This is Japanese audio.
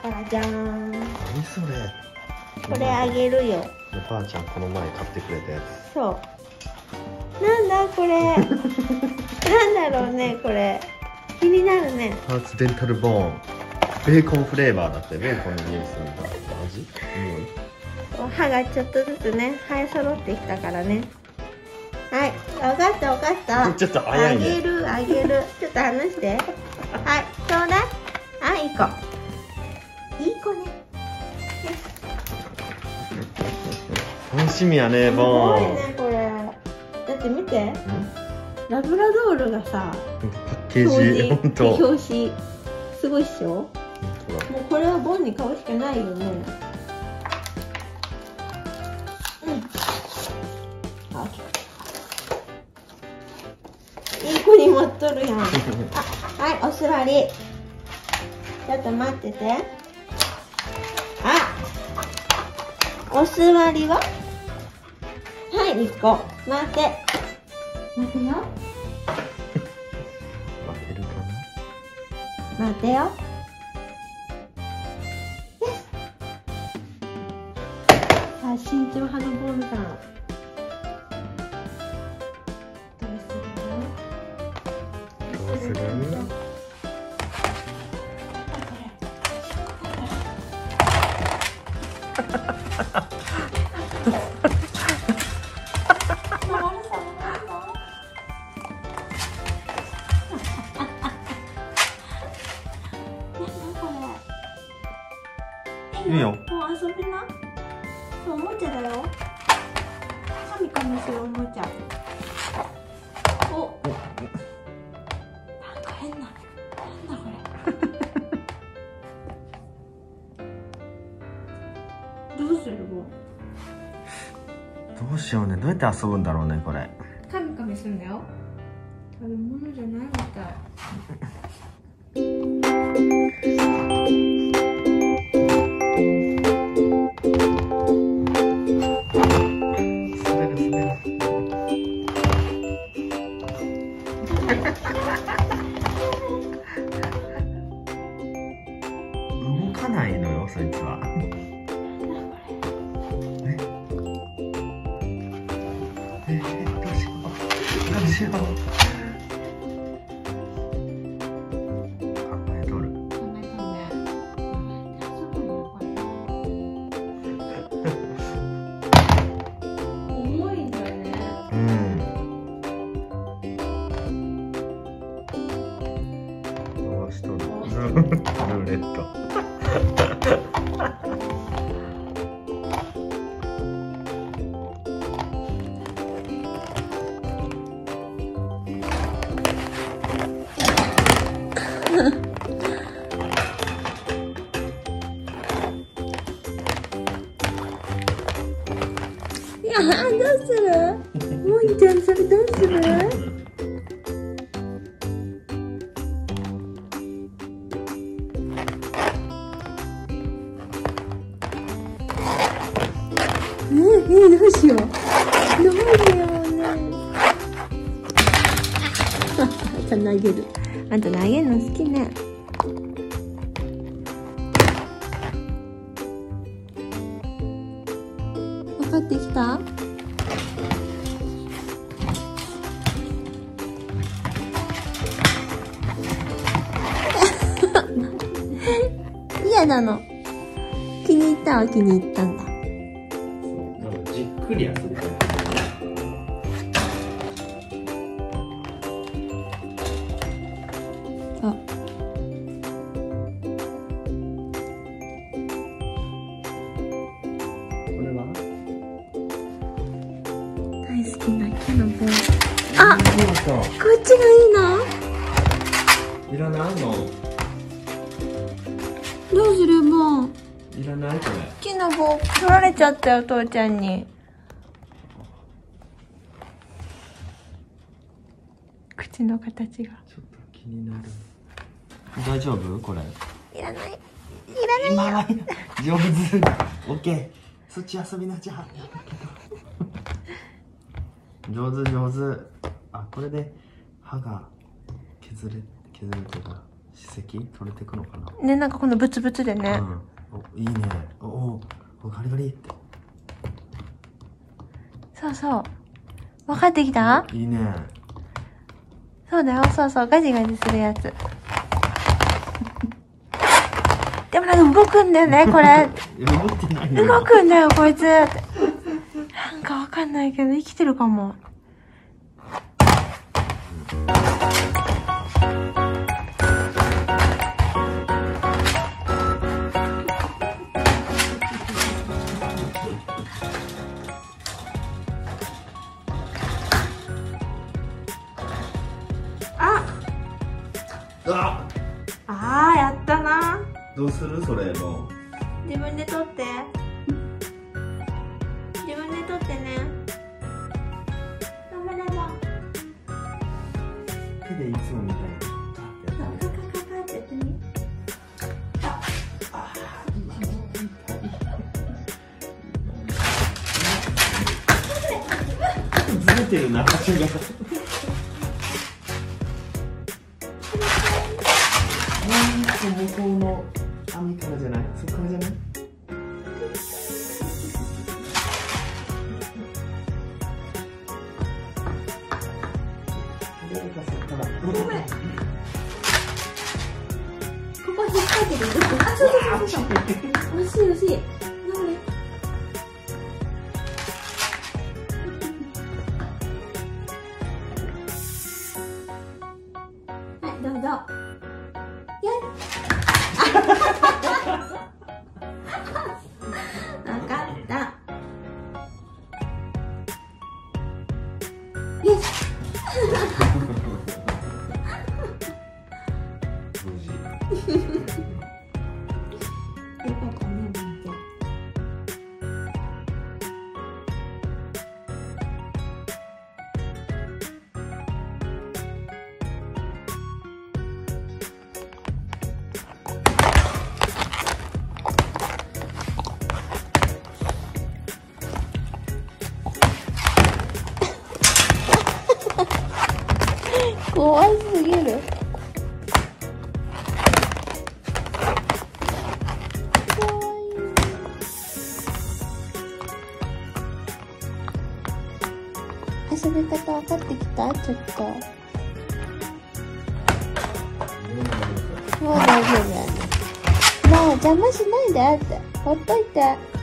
ほらじゃーん。 何それ。 これあげるよ。 ばあちゃんこの前買ってくれたやつ。 そう。なんだこれ。なんだろうねこれ。気になるね。 ハーツデンタルボーン。ベーコンフレーバーだって。ベーコンの匂いするんだ。味？匂い？ 歯がちょっとずつね生え揃ってきたからね。はい、分かった分かった。 ちょっと早いね。 あげるあげる。ちょっと離して。はい、ちょうだい。あ、いい子。いい子ね。 楽しみやね、 すボーン。 ごいねこれ。だって見て。ラブラドールがさ。 パッケージ、本当。 表紙。すごいっしょ。もうこれはボンに買うしかないよね。いい子に持っとるやん。あ、はい、お座り。ちょっと待ってて。あ、お座りは。はい、1個。待って。待てよ。 待てるか待てよ。さあ、慎重派のボンさん。どうする？ いいよ。 もう遊びな。おもちゃだよ。カミカミするおもちゃ。お。なんか変な。なんだこれ。どうするの？ どうしようね。どうやって遊ぶんだろうね、これ。 カミカミするんだよ。食べ物じゃないみたい。 動かないのよ、そいつは。どうしよう。どうしよう。考えとる。 重いんだよね。 うん。回しとる。ルーレット。 いや、どうする？もんちゃん、それどうする？どうしよう。どうしようね。あんた投げる。あんた投げるの好きね。分かってきた？嫌なの。気に入ったは気に入ったんだ。 じっくり遊びたい。 あ。 これは？ 大好きな木の棒。あ、こっちがいいの？ いらないの？ どうするもん？ いらないこれ。 木の棒取られちゃったよ、父ちゃんに。口の形が。 ちょっと気になる。大丈夫？これ。 いらない。いらないよ。 上手。オッケー。そっち遊びなじゃ。上手上手。あ、これで歯が削るというか歯石取れてくのかな。 ね、なんかこのブツブツでね。 うん、お、いいね。お、ガリガリって。 そうそう。分かってきた？ いいね。 そうだよ、そうそう、ガジガジするやつ。でもなんか動くんだよね、これ。 動いてないよ。 動くんだよ、こいつ。なんかわかんないけど、生きてるかも。あー、やったな。 どうするそれもう。 自分で取って。自分で取ってね。頑張れば。 手でいつもみたいに。 カカカカってやってみ。 ずれてるな、足が。向こうの網からじゃない？そこからじゃない？ごめん。ここ引っ掛けてる。あ、そうそうそうそう。惜しい惜しい。頑張れ。はい、どうぞ。わかった。よし。 無事。 よかったね、みーちゃん。怖すぎる。遊び方分かってきた？ちょっと。もう大丈夫やね。もう邪魔しないでって。ほっといて。